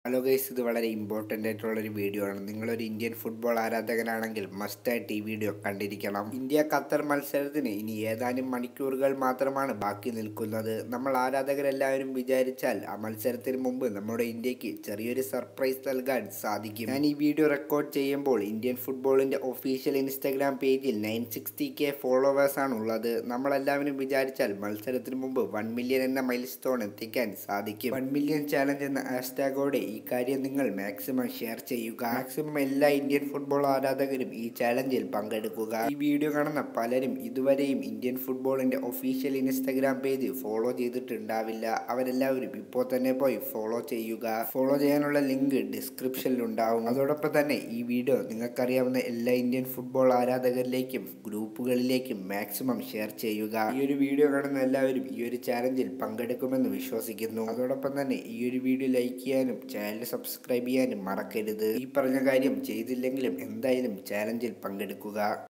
Hello guys, ഇത് വളരെ important ആയിട്ടുള്ളൊരു വീഡിയോ ആണ്. നിങ്ങളൊരു ഇന്ത്യൻ ഫുട്ബോൾ ആരാധകനാണെങ്കിൽ മസ്റ്റായിട്ട് ഈ വീഡിയോ കണ്ടിരിക്കണം. ഇന്ത്യ ഖത്തർ മത്സരത്തിന് ഇനി ഏതാനും മണിക്കൂറുകൾ മാത്രമാണ് ബാക്കി നിൽക്കുന്നത്. നമ്മൾ ആരാധകരെല്ലാവരും വിചാരിച്ചാൽ ആ മത്സരത്തിന് മുമ്പ് നമ്മുടെ ഇന്ത്യക്ക് ചെറിയൊരു സർപ്രൈസ് നൽകാൻ സാധിക്കും. ഞാൻ ഈ വീഡിയോ റെക്കോർഡ് ചെയ്യുമ്പോൾ ഇന്ത്യൻ ഫുട്ബോളിൻ്റെ ഒഫീഷ്യൽ ഇൻസ്റ്റാഗ്രാം പേജിൽ 960K ഫോളോവേഴ്സ് ആണ് ഉള്ളത്. നമ്മളെല്ലാവരും വിചാരിച്ചാൽ മത്സരത്തിന് മുമ്പ് 1 മില്യൺ എന്ന മൈൽ സ്റ്റോൺ എത്തിക്കാൻ സാധിക്കും. 1 മില്യൺ ചാലഞ്ച് എന്ന ഹാഷ്ടാഗോടെ ഈ കാര്യം നിങ്ങൾ മാക്സിമം ഷെയർ ചെയ്യുക. മാക്സിമം എല്ലാ ഇന്ത്യൻ ഫുട്ബോൾ ആരാധകരും ഈ ചാലഞ്ചിൽ പങ്കെടുക്കുക. ഈ വീഡിയോ കാണുന്ന പലരും ഇതുവരെയും ഇന്ത്യൻ ഫുട്ബോളിന്റെ ഒഫീഷ്യൽ ഇൻസ്റ്റാഗ്രാം പേജ് ഫോളോ ചെയ്തിട്ടുണ്ടാവില്ല. അവരെല്ലാവരും ഇപ്പോൾ തന്നെ പോയി ഫോളോ ചെയ്യുക. ഫോളോ ചെയ്യാനുള്ള ലിങ്ക് ഡിസ്ക്രിപ്ഷനിൽ ഉണ്ടാവും. അതോടൊപ്പം തന്നെ ഈ വീഡിയോ നിങ്ങൾക്കറിയാവുന്ന എല്ലാ ഇന്ത്യൻ ഫുട്ബോൾ ആരാധകരിലേക്കും ഗ്രൂപ്പുകളിലേക്കും മാക്സിമം ഷെയർ ചെയ്യുക. ഈ ഒരു വീഡിയോ കാണുന്ന എല്ലാവരും ഈ ഒരു ചാലഞ്ചിൽ പങ്കെടുക്കുമെന്ന് വിശ്വസിക്കുന്നു. അതോടൊപ്പം തന്നെ ഈ ഒരു വീഡിയോ ലൈക്ക് ചെയ്യാനും ചാനൽ സബ്സ്ക്രൈബ് ചെയ്യാനും മറക്കരുത്. ഈ പറഞ്ഞ കാര്യം ചെയ്തില്ലെങ്കിലും എന്തായാലും ചാലഞ്ചിൽ പങ്കെടുക്കുക.